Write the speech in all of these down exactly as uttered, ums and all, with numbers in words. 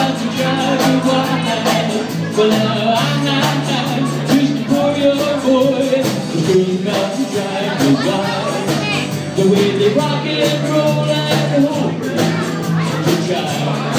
about to drive you wild. Well, now I'm just for your boy. The girl's about to drive you wild. The way they rock and roll and hold the child.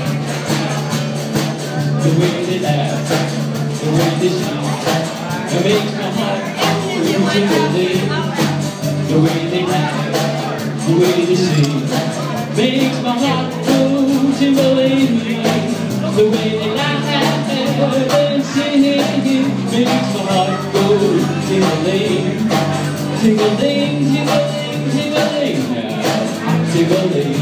The way they laugh, the way they shout, it makes my heart go tingling. The way they laugh, the way they sing, makes my heart go tingling. The way they laugh and sing, makes my heart go tingling. Tingling, tingling, tingling, tingling.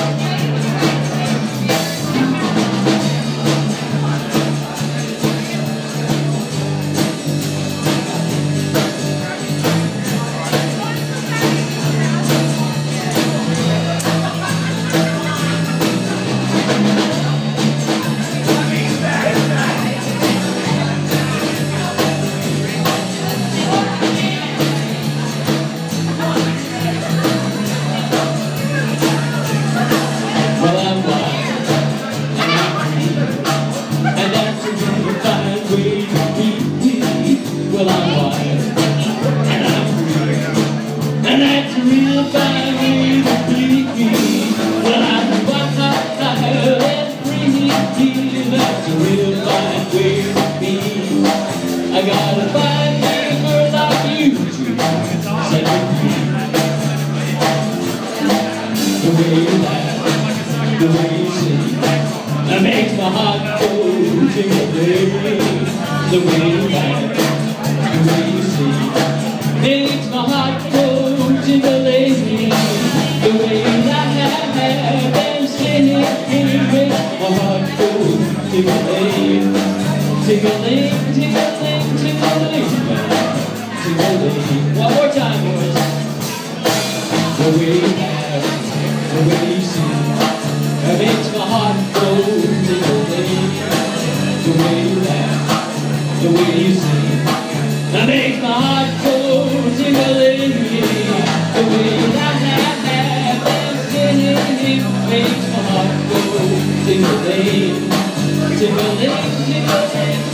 Well, I'm wild, and I'm free, and that's a real fine way to be. Well, I'm wild and free, that's a real fine way to be. I got a fine neighbor like you to set me free. The way you laugh, the way you sing, that makes my heart go tingling. The way you laugh, the way you see, makes my heart go tingling. The way you laugh and sing, makes my heart go tingling. Tingling, tingling, tingling, tingling. One more time, boys. The way you laugh, the way you see, that makes my heart go tingling. The way you laugh, the way you see, that makes my heart go tingling. The way you laugh and sing, makes my heart go tingling. Tingling, tingling,